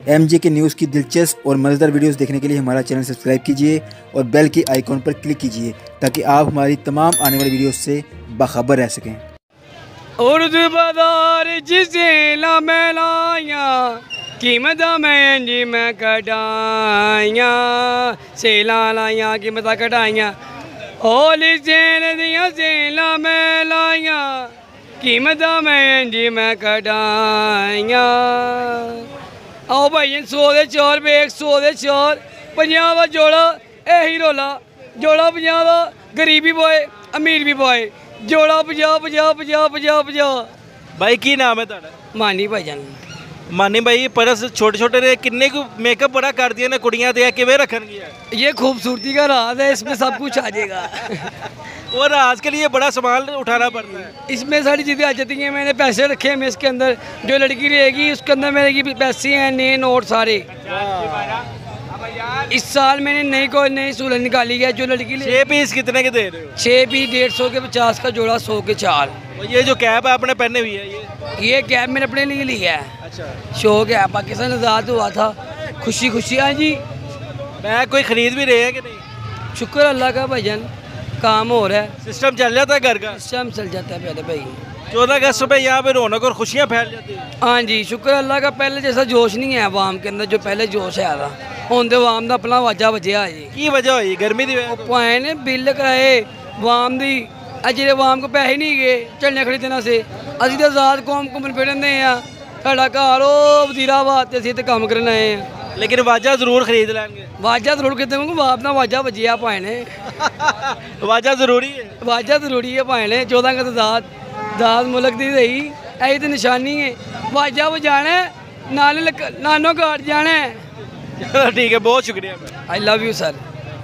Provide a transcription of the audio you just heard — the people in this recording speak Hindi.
MJ के न्यूज़ की दिलचस्प और मज़ेदार वीडियोस देखने के लिए हमारा चैनल सब्सक्राइब कीजिए और बेल की आइकॉन पर क्लिक कीजिए ताकि आप हमारी तमाम आने वाली वीडियोस से बाखबर रह सकें। उर्दू बाजार जिसे लाया कीमत में जी मैं कटाइया सेला लाइया कीमत कटाइया होली सेल दिया सेला में लाइया कीमत में जी मैं कटाइया। आओ भाई 100 दे 4 रुपए 100 दे 4 50 का जोड़ा यही रोला जोड़ा 50 का गरीबी पाए अमीर भी पाए जोड़ा 50 50 50 50 50। भाई की नाम है ਤੁਹਾਡਾ? मानी भाईजान मानी भाई परस छोटे छोटे ने किन्ने को मेकअप बड़ा कर दिया ने कुड़ियां ते किवें रखनगी? ये खूबसूरती का राज है, इसमें सब कुछ आ जाएगा। और आज के लिए बड़ा सामान उठाना पड़ता है। इसमें सारी चीज़ें आ जाती हैं। मैंने पैसे रखे हैं इसके अंदर, जो लड़की रहेगी उसके अंदर मेरे पैसे हैं नए नोट सारे। इस साल मैंने नई सूरत निकाली है। जो लड़की 6 पीस कितने के दे रहे हो? 6 पीस 150 के 50 का जोड़ा 100 के 4। ये जो कैप है आपने पहने हुई है ये कैप मैंने अपने लिए लिया है। अच्छा शौक है, पाकिस्तान आज़ाद हुआ था खुशी खुशी। हाँ जी मैं कोई खरीद भी रहे हैं कि नहीं? शुक्र अल्लाह का भाईजान, काम हो रहा है, सिस्टम चल जाता है घर का? सिस्टम चल जाता है पहले भाई। 14 अगस्त पे यहाँ पे रौनक और खुशियाँ फैल जाती है। हाँ जी शुक्र अल्लाह का, पहले जैसा जोश नहीं है अवाम के अंदर जो पहले जोश है था। हुण तो अवाम का अपना वाजा वजह है जी। की वजह हुई? गर्मी की वजह? पाए ने बिल कराए अवाम की, अजे अवाम को पैसे नहीं गए झंडे खरीदने से। असीं तो आज़ाद कौम घूमन फिरन दे आ, साडा घर ओ वजीराबाद ते असीं ते काम करन आए हैं। लेकिन वाजा जरूर खरीद लेंगे। वाजा जरूर खरीदेंगे, बाप ना वाजा वजिया पाए ने। वाजा जरूरी है, वाजा जरूरी है पाए ने। 14 अगस्त आज़ाद मुल्क दी रही यही तो निशानी है। वाजा बजाना नानो घाट जाना है। ठीक है, बहुत शुक्रिया। I love you sir.